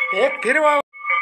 एक फिर वाह।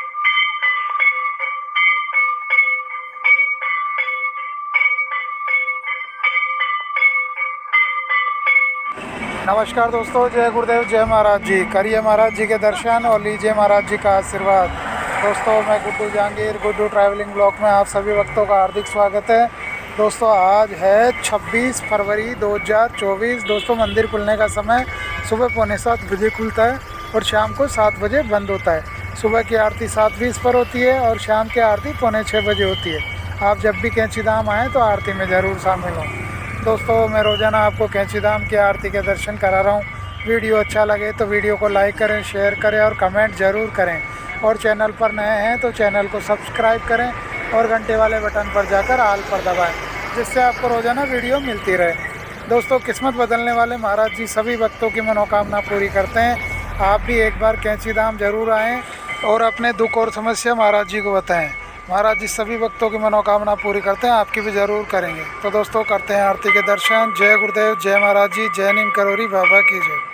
नमस्कार दोस्तों, जय गुरुदेव, जय महाराज जी। करिए महाराज जी के दर्शन और लीजिए महाराज जी का आशीर्वाद। दोस्तों, मैं गुड्डू जहांगीर, गुड्डू ट्रैवलिंग ब्लॉग में आप सभी भक्तों का हार्दिक स्वागत है। दोस्तों, आज है 26 फरवरी 2024। दोस्तों, मंदिर खुलने का समय सुबह 6:45 खुलता है और शाम को 7 बजे बंद होता है। सुबह की आरती 7:20 पर होती है और शाम की आरती 5:45 बजे होती है। आप जब भी कैंची धाम आएँ तो आरती में ज़रूर शामिल हों। दोस्तों, मैं रोज़ाना आपको कैंची धाम की आरती के दर्शन करा रहा हूँ। वीडियो अच्छा लगे तो वीडियो को लाइक करें, शेयर करें और कमेंट ज़रूर करें। और चैनल पर नए हैं तो चैनल को सब्सक्राइब करें और घंटे वाले बटन पर जाकर आल पर दबाएं, जिससे आपको रोज़ाना वीडियो मिलती रहे। दोस्तों, किस्मत बदलने वाले महाराज जी सभी भक्तों की मनोकामना पूरी करते हैं। आप भी एक बार कैंची धाम जरूर आएँ और अपने दुख और समस्या महाराज जी को बताएँ। महाराज जी सभी भक्तों की मनोकामना पूरी करते हैं, आपकी भी ज़रूर करेंगे। तो दोस्तों, करते हैं आरती के दर्शन। जय गुरुदेव, जय महाराज जी, जय नीम करोरी बाबा की जय।